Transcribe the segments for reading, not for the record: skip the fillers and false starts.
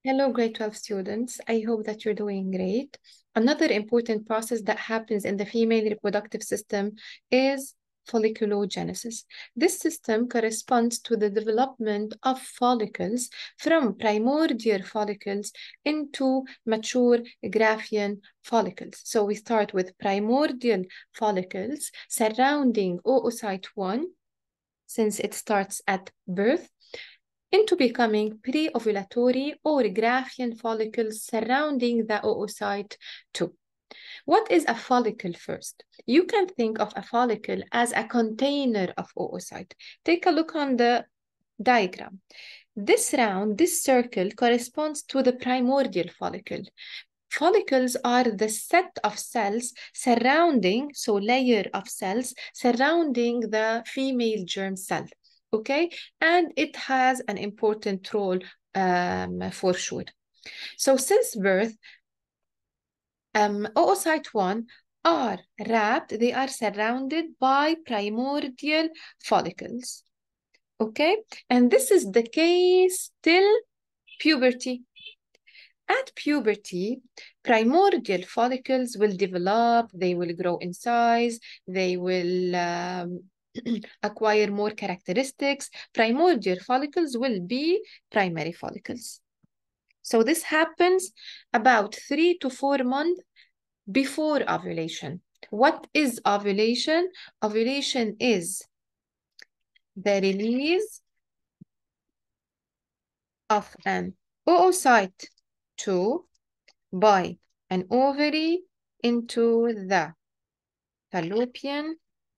Hello, grade 12 students. I hope that you're doing great. Another important process that happens in the female reproductive system is folliculogenesis. This system corresponds to the development of follicles from primordial follicles into mature Graafian follicles. So we start with primordial follicles surrounding oocyte 1, since it starts at birth, into becoming pre-ovulatory or Graafian follicles surrounding the oocyte 2. What is a follicle first? You can think of a follicle as a container of oocyte. Take a look on the diagram. This circle corresponds to the primordial follicle. Follicles are the set of cells surrounding, so layer of cells surrounding the female germ cell. Okay, and it has an important role for sure. So since birth, oocyte 1 are wrapped, they are surrounded by primordial follicles. Okay, and this is the case till puberty. At puberty, primordial follicles will develop, they will grow in size, they will acquire more characteristics. Primordial follicles will be primary follicles. So this happens about 3 to 4 months before ovulation. What is ovulation? Ovulation is the release of an oocyte 2 by an ovary into the fallopian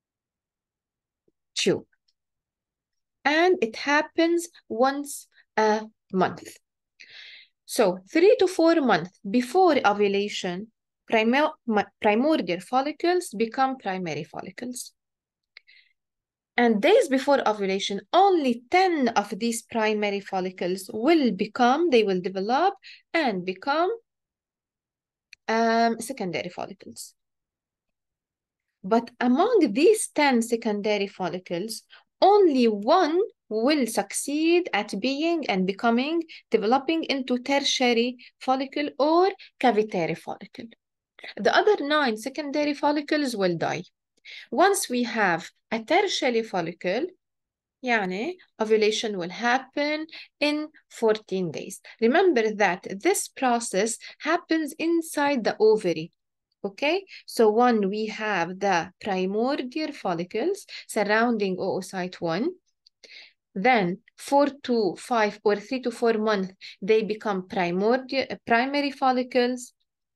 tube. And it happens once a month. So 3 to 4 months before ovulation, primordial follicles become primary follicles. And days before ovulation, only 10 of these primary follicles will develop and become secondary follicles. But among these 10 secondary follicles, only one will succeed at being and developing into tertiary follicle or cavitary follicle. The other 9 secondary follicles will die. Once we have a tertiary follicle, ovulation will happen in 14 days. Remember that this process happens inside the ovary. Okay, so we have the primordial follicles surrounding oocyte 1. Then 4 to 5 or 3 to 4 months, they become primary follicles,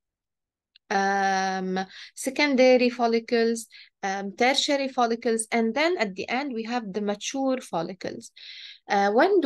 secondary follicles, tertiary follicles, and then at the end we have the mature follicles. When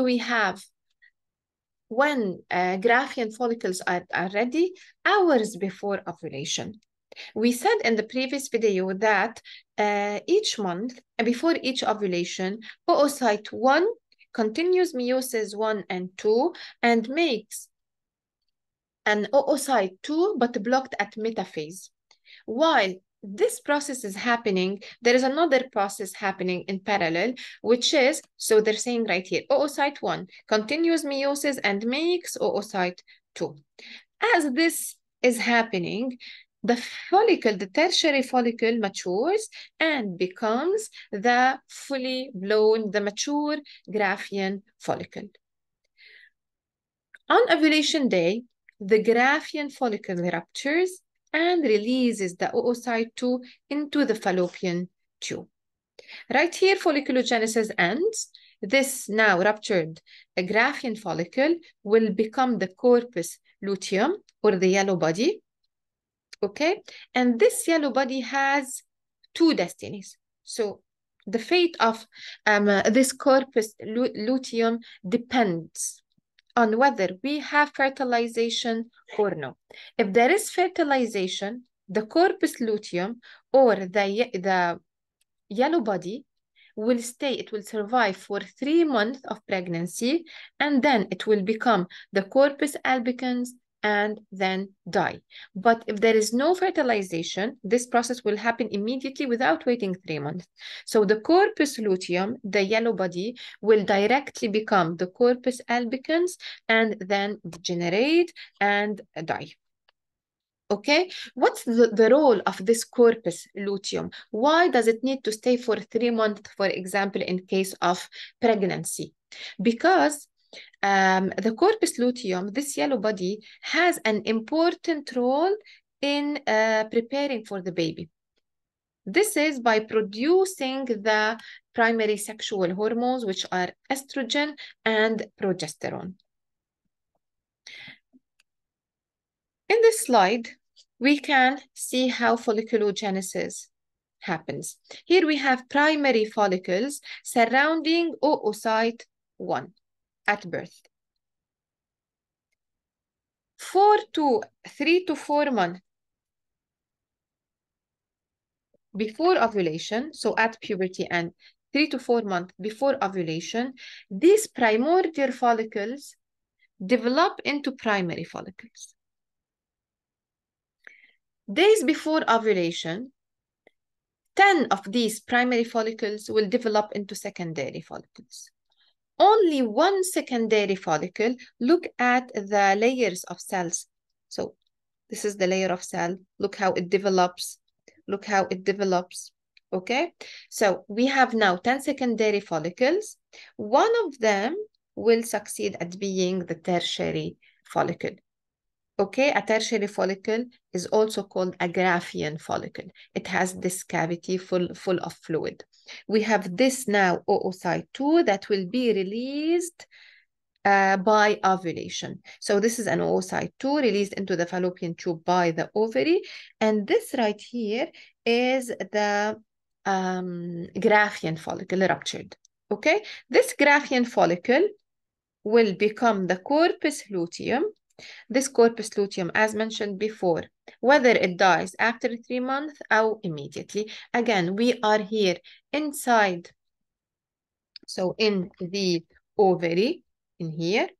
Graafian follicles are ready? Hours before ovulation. We said in the previous video that each month, before each ovulation, oocyte 1 continues meiosis 1 and 2 and makes an oocyte 2 but blocked at metaphase. While this process is happening, there is another process happening in parallel, which is, so they're saying right here, oocyte 1 continues meiosis and makes oocyte 2. As this is happening, the tertiary follicle matures and becomes the mature Graafian follicle. On ovulation day, the Graafian follicle ruptures and releases the oocyte 2 into the fallopian tube. Right here, folliculogenesis ends. This now ruptured Graafian follicle will become the corpus luteum, or the yellow body. Okay, and this yellow body has 2 destinies. So the fate of this corpus luteum depends on whether we have fertilization or no. If there is fertilization, the corpus luteum or the yellow body will stay, it will survive for 3 months of pregnancy, and then it will become the corpus albicans and then die. But if there is no fertilization, this process will happen immediately without waiting 3 months. So the corpus luteum, the yellow body, will directly become the corpus albicans and then degenerate and die. Okay, what's the role of this corpus luteum? Why does it need to stay for 3 months, for example, in case of pregnancy? Because the corpus luteum, this yellow body, has an important role in preparing for the baby. This is by producing the primary sexual hormones, which are estrogen and progesterone. In this slide, we can see how folliculogenesis happens. Here we have primary follicles surrounding oocyte 1 at birth. 3 to 4 months before ovulation, so at puberty and 3 to 4 months before ovulation, these primordial follicles develop into primary follicles. Days before ovulation, 10 of these primary follicles will develop into secondary follicles. Only one secondary follicle. Look at the layers of cells. So this is the layer of cell. Look how it develops. Look how it develops. Okay, so we have now 10 secondary follicles. One of them will succeed at being the tertiary follicle. Okay, a tertiary follicle is also called a Graafian follicle. It has this cavity full of fluid. We have this now oocyte 2 that will be released by ovulation. So this is an oocyte 2 released into the fallopian tube by the ovary. And this right here is the Graafian follicle ruptured. Okay, this Graafian follicle will become the corpus luteum. This corpus luteum, as mentioned before, whether it dies after 3 months or immediately. Again, we are here inside, so in the ovary, in here.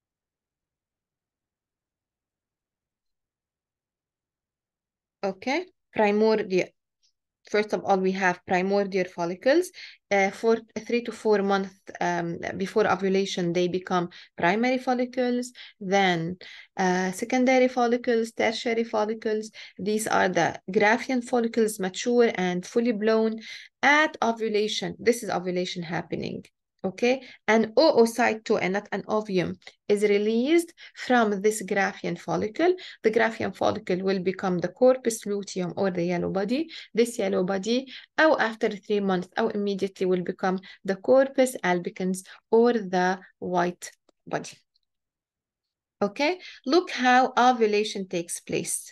Okay, primordial. First of all, we have primordial follicles. For 3 to 4 months before ovulation, they become primary follicles, then secondary follicles, tertiary follicles. These are the Graafian follicles, mature and fully blown. At ovulation, this is ovulation happening. Okay, an oocyte 2 and not an ovum is released from this Graafian follicle. The Graafian follicle will become the corpus luteum or the yellow body. This yellow body, or after 3 months, or immediately will become the corpus albicans or the white body. Okay, look how ovulation takes place.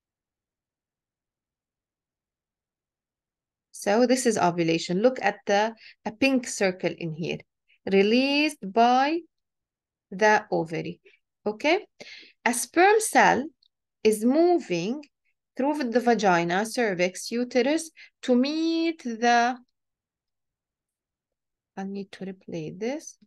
So this is ovulation. Look at a pink circle in here, released by the ovary. Okay, a sperm cell is moving through the vagina, cervix, uterus to meet the, I need to replay this.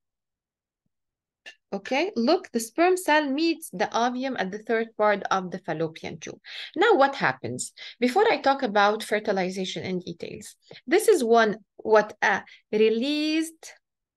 Okay, look, the sperm cell meets the ovum at the third part of the fallopian tube. Now what happens? Before I talk about fertilization in details, this is what a released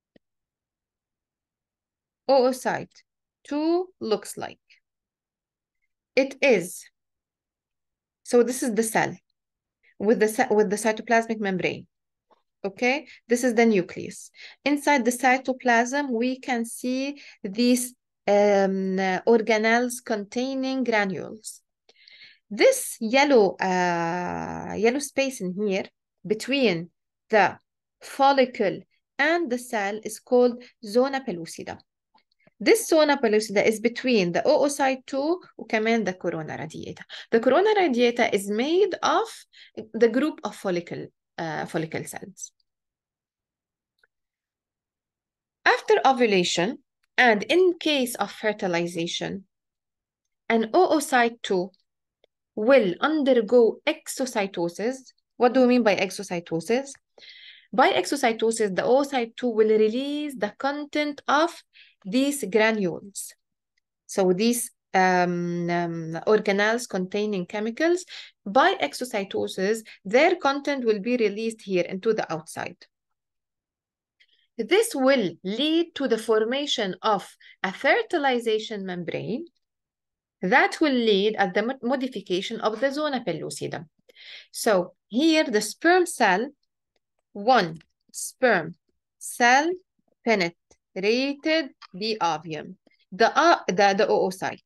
oocyte 2 looks like. It is, so this is the cell with the cytoplasmic membrane. Okay, this is the nucleus. Inside the cytoplasm, we can see these organelles containing granules. This yellow space in here between the follicle and the cell is called zona pellucida. This zona pellucida is between the oocyte 2 وكمان the corona radiata. The corona radiata is made of the group of follicle cells. After ovulation, and in case of fertilization, an oocyte 2 will undergo exocytosis. What do we mean by exocytosis? By exocytosis, the oocyte 2 will release the content of these granules. So these organelles containing chemicals, by exocytosis, their content will be released here into the outside. This will lead to the formation of a fertilization membrane that will lead at the modification of the zona pellucida. So here the sperm cell, one sperm cell penetrated the ovum, the oocyte.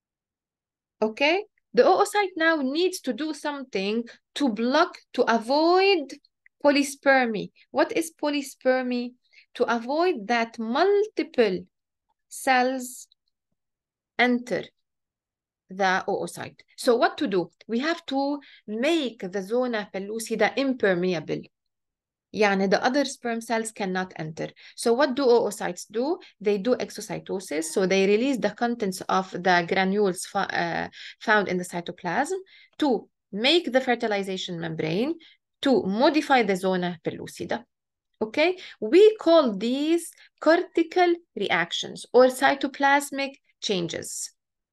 Okay, the oocyte now needs to do something to block, to avoid polyspermy. What is polyspermy? To avoid that multiple cells enter the oocyte. So what to do? We have to make the zona pellucida impermeable. Yani the other sperm cells cannot enter. So what do oocytes do? They do exocytosis. So they release the contents of the granules found in the cytoplasm to make the fertilization membrane, to modify the zona pellucida. Okay? We call these cortical reactions or cytoplasmic changes.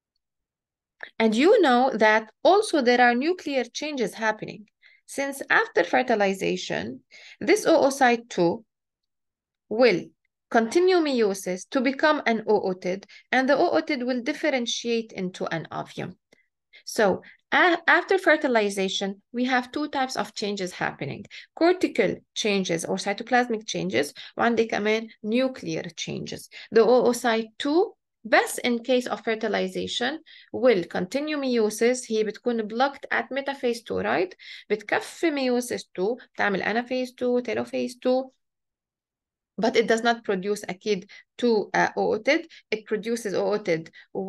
And you know that also there are nuclear changes happening. Since after fertilization, this oocyte 2 will continue meiosis to become an ootid, and the ootid will differentiate into an ovum. So after fertilization, we have two types of changes happening: cortical changes or cytoplasmic changes, وعندي كمان nuclear changes. The oocyte 2 بس in case of fertilization will continue meiosis. هي بتكون blocked at metaphase 2, right? بتكفي meiosis 2 بتعمل anaphase 2 telophase 2, but it does not produce أكيد 2 ootid. It produces ootid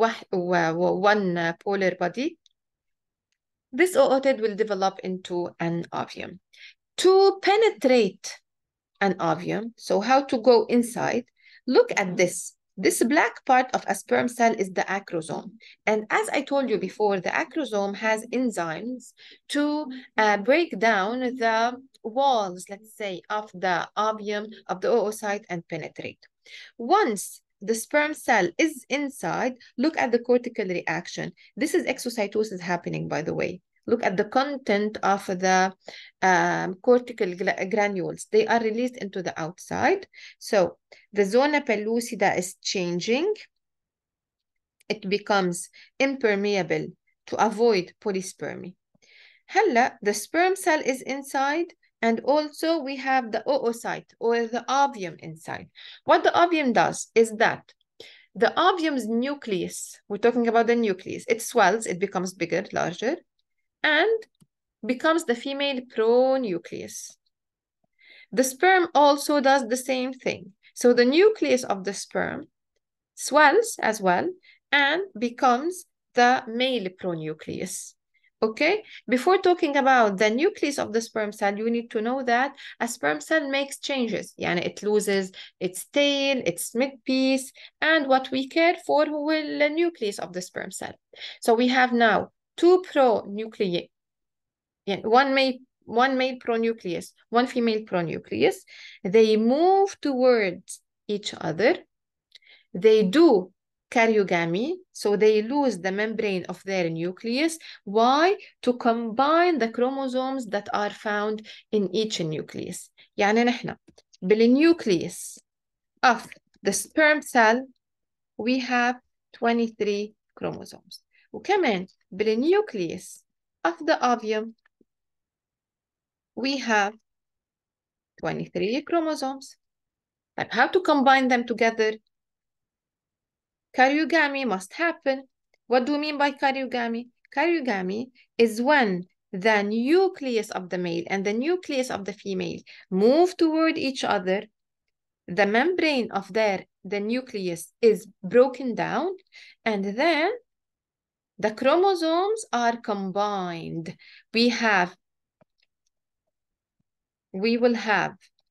one polar body. This ootid will develop into an ovum. To penetrate an ovum, so how to go inside, look at this. This black part of a sperm cell is the acrosome. And as I told you before, the acrosome has enzymes to break down the walls, let's say, of the ovum, of the oocyte, and penetrate. Once the sperm cell is inside, look at the cortical reaction. This is exocytosis happening, by the way. Look at the content of the cortical granules. They are released into the outside. So the zona pellucida is changing. It becomes impermeable to avoid polyspermy. Hella, the sperm cell is inside, and also we have the oocyte or the ovum inside. What the ovum does is that the ovum's nucleus, we're talking about the nucleus, it swells, it becomes bigger, larger, and becomes the female pronucleus. The sperm also does the same thing. So the nucleus of the sperm swells as well and becomes the male pronucleus. Okay? Before talking about the nucleus of the sperm cell, you need to know that a sperm cell makes changes. Yani it loses its tail, its midpiece, and what we care for will the nucleus of the sperm cell. So we have now 2 pronuclei, one male pronucleus, one female pronucleus. They move towards each other. They do karyogamy, so they lose the membrane of their nucleus. Why? To combine the chromosomes that are found in each nucleus. يعني نحن بالnucleus of the sperm cell we have 23 chromosomes. وكمان بالnucleus of the ovum we have 23 chromosomes. But how to combine them together? Karyogamy must happen. What do we mean by karyogamy? Karyogamy is when the nucleus of the male and the nucleus of the female move toward each other. The membrane of the nucleus is broken down, and then the chromosomes are combined. We will have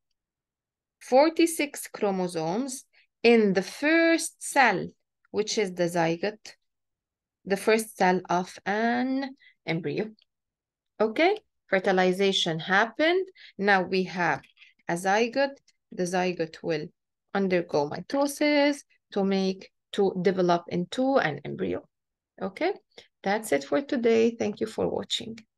46 chromosomes in the first cell, which is the zygote, the first cell of an embryo. Okay, fertilization happened. Now we have a zygote. The zygote will undergo mitosis to develop into an embryo. Okay, that's it for today. Thank you for watching.